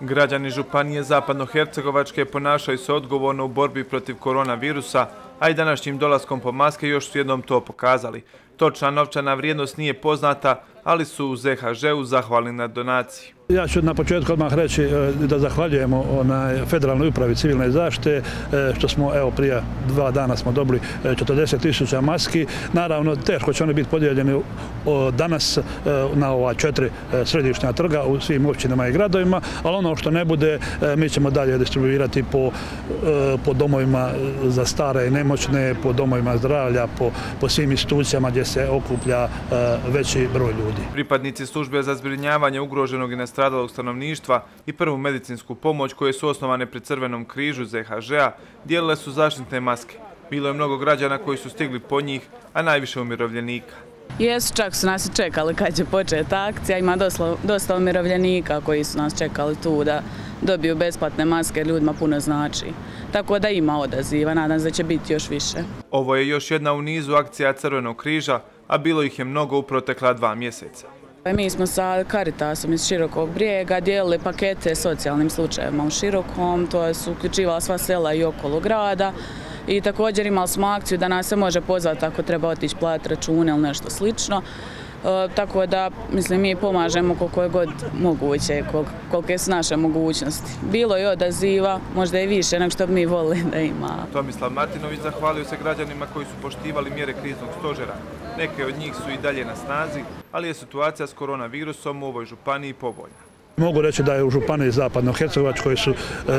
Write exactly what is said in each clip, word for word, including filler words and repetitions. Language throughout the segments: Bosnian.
Građani županije Zapadnohercegovačke ponašaju se odgovorno u borbi protiv koronavirusa, a i današnjim dolaskom po maske još su jednom to pokazali. Točna novčana vrijednost nije poznata, ali su u Z H Ž-u zahvalni na donaciji. Ja ću na početku odmah reći da zahvaljujemo Federalnoj upravi civilne zaštite što smo, evo, prije dva dana smo dobili četrdeset tisuća maski. Naravno, teško će oni biti podijeljeni danas na ova četiri središnja trga u svim općinama i gradovima, ali ono što ne bude, mi ćemo dalje distribuirati po, po domovima za stare i nemoćne, po domovima zdravlja, po, po svim institucijama gdje se okuplja veći broj ljudi. Pripadnici službe za zbrinjavanje ugroženog i nastradalog stanovništva i prvu medicinsku pomoć koje su osnovane pri Crvenom križu Z H Ž-a dijelile su zaštitne maske. Bilo je mnogo građana koji su stigli po njih, a najviše umirovljenika. Jesu, čak su nas i čekali kad će početi akcija. Ima dosta, dosta umirovljenika koji su nas čekali tu da dobiju besplatne maske, ljudima puno znači. Tako da ima odaziva, nadam se da će biti još više. Ovo je još jedna u nizu akcija Crvenog križa, a bilo ih je mnogo u protekla dva mjeseca. Mi smo sa Caritasom iz Širokog Brijega dijelili pakete socijalnim slučajevima u Širokom, to su uključivala sva sela i okolo grada. I također imali smo akciju da nas se može pozvati ako treba otići platiti račune ili nešto slično. E, tako da, mislim, mi pomažemo koliko je god moguće, kolike su naše mogućnosti. Bilo je odaziva, možda i više nego što bi mi volili da ima. Tomislav Martinović zahvalio se građanima koji su poštivali mjere kriznog stožera. Neke od njih su i dalje na snazi, ali je situacija s koronavirusom u ovoj županiji povoljna. Mogu reći da je u županiji Zapadnohercegovačkoj su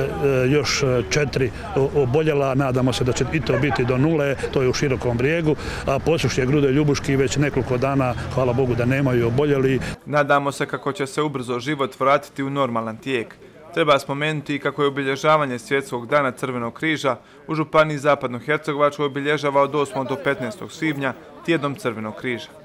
još četiri oboljela, nadamo se da će i to biti do nule, to je u Širokom Brijegu, a Posušje, Grude i Ljubuški već nekoliko dana, hvala Bogu da nemaju oboljeli. Nadamo se kako će se ubrzo život vratiti u normalan tijek. Treba spomenuti kako je obilježavanje Svjetskog dana Crvenog križa u županiji Zapadnohercegovačkoj obilježava od osmog do petnaestog svibnja tjednom Crvenog križa.